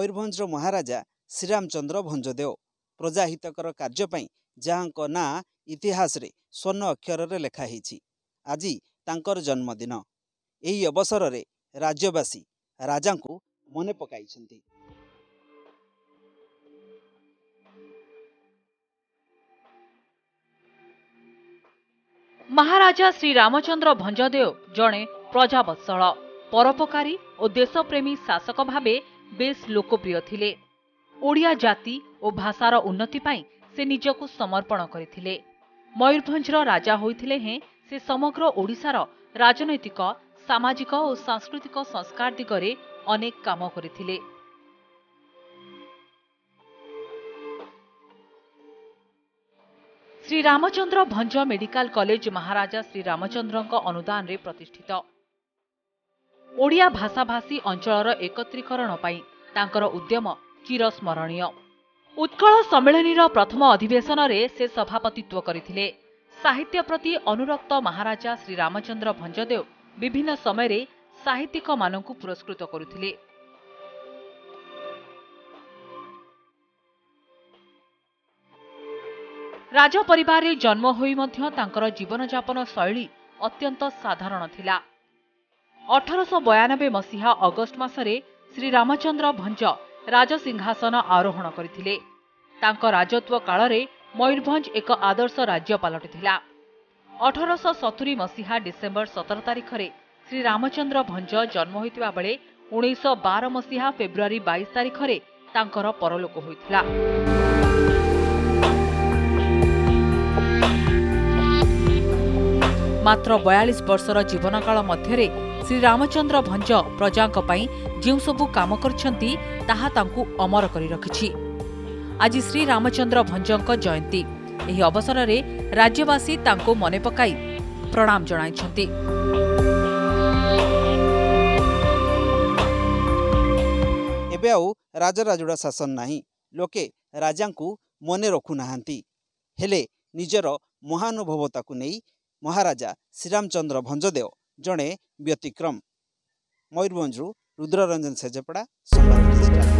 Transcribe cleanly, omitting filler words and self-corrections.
मयूरभंजर महाराजा श्रीरामचंद्र भंजदेव प्रजाहितकर कार्यपाई जहाँ ना इतिहास रे स्वर्ण अक्षर रे लेखाही। आज तांकर जन्मदिन। यही अवसर रे राज्यवासी राजा को मने पकाई। महाराजा श्री रामचंद्र भंजदेव जड़े प्रजावत्सल परोपकारी और देशप्रेमी शासक भावे बेस लोकप्रिय थिले। ओडिया जाति और भाषार उन्नति पाई से निजको समर्पण करथिले। मयूरभंजर राजा होइथिले हें से समग्र ओडिशार राजनैतिक सामाजिक और सांस्कृतिक संस्कार दिगरे अनेक काम करथिले। श्री रामचंद्र भंज मेडिकल कॉलेज महाराजा श्री रामचंद्र अनुदान रे प्रतिष्ठित। ओडिया भाषाभाषी अंचलर एकत्रीकरण पाई तांकर उद्यम चिरस्मरणीय। उत्कल सम्मेलनीर प्रथम अधिवेशन रे से सभापतित्व करथिले। साहित्य प्रति अनुरक्त महाराजा श्री रामचंद्र भंजदेव विभिन्न समय रे साहित्यिक मानकु पुरस्कृत करुथिले। राज परिवार रे जन्म होई मध्य तांकर जीवन यापन शैली अत्यंत साधारण थिला। 1892 मसीहा अगस्ट मासरे श्री रामचंद्र भंज राजसिंहासन आरोहण करथिले। तांको राजत्व काल रे मयूरभंज एक आदर्श राज्य पलटिथिला। 1870 मसीहा डिसेम्बर 17 तारिख रे श्री रामचंद्र भंज जन्म होइतिबा बेले 1912 मसीहा फेब्रुआरी 22 तारिख रे तांकर परलोक होइथिला। मात्र 42 वर्षर जीवनकाल मध्यरे श्री रामचंद्र भंज प्रजांक पई जिउ सबु काम करछंती ताहा तांकु अमर करी रखिछि। आज श्री रामचंद्र भंजक जयंती। एही अवसर रे राज्यवासी तांको मने पकाई प्रणाम जणाइछंती। एबे आउ राजराजुड़ा शासन नाही। लोके राजांकु मने रखु नाहांती। हेले निजर महानुभवता को नहीं महाराजा श्रीरामचंद्र भंजदेव जड़े व्यतिक्रम। मयूरभंजरू रुद्ररंजन सेजेपड़ा संवाद।